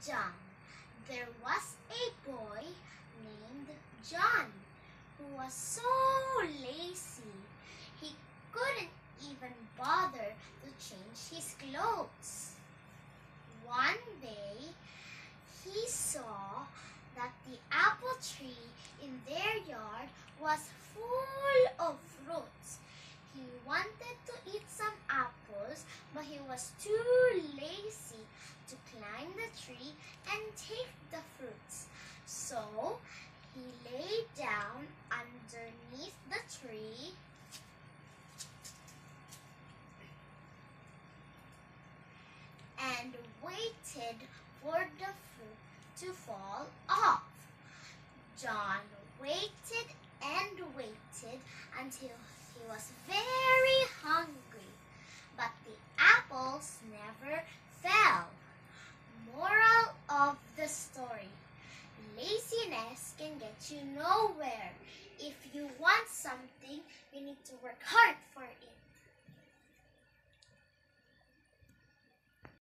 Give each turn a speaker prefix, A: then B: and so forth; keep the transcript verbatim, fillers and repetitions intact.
A: John. There was a boy named John who was so lazy he couldn't even bother to change his clothes. One day, he saw that the apple tree in their yard was full of fruits. He wanted to eat some apples, but he was too lazy to climb the tree and take the fruits. So, he lay down underneath the tree and waited for the fruit to fall off. John waited and waited until he was very hungry, but the apples never fell. Moral of the story: laziness can get you nowhere. If you want something, you need to work hard for it.